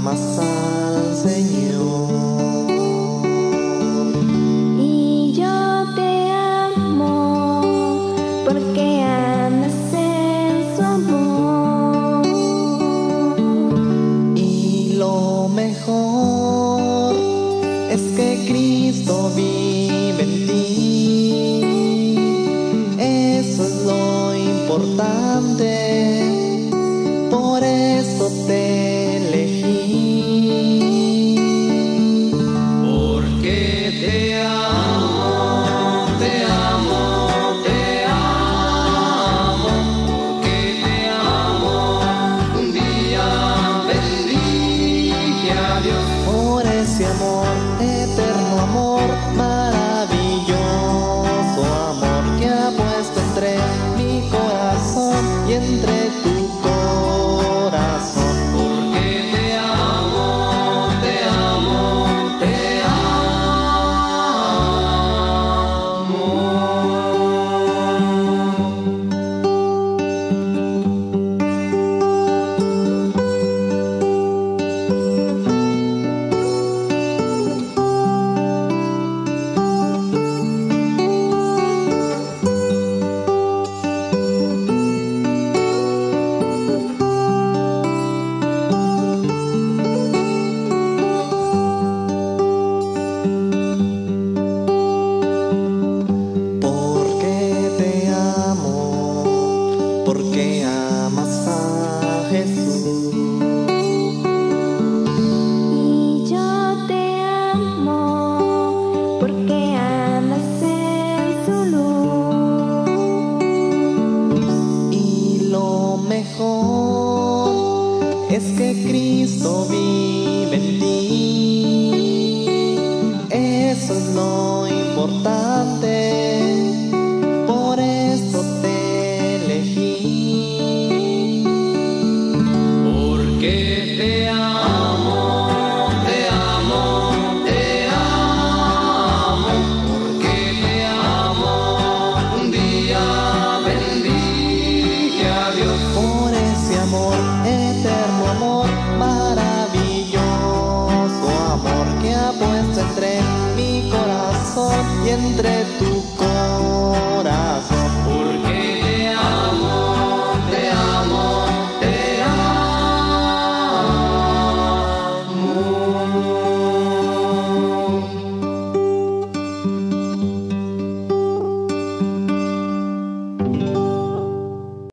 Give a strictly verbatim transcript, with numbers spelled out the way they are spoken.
amas al Señor. Y yo te amo porque andas en su amor. Y lo mejor es que Cristo vive en ti. Eso es lo importante. Por eso te elegí. Porque te amo, te amo, te amo. Porque te amo, un día bendije a Dios. Por ese amor, eterno amor, maravilloso amor que ha puesto entre mi corazón y entre tu corazón. Porque te amo, te amo, te Porque amas a Jesús. Y yo te amo porque andas en su luz. Y lo mejor es que Cristo vive en ti. Eso es lo importante. Por eso te Porque te amo, te amo, te amo. Porque te amo, un día bendije a Dios. por ese amor, eterno amor, maravilloso amor que ha puesto entre mi corazón y entre tu corazón.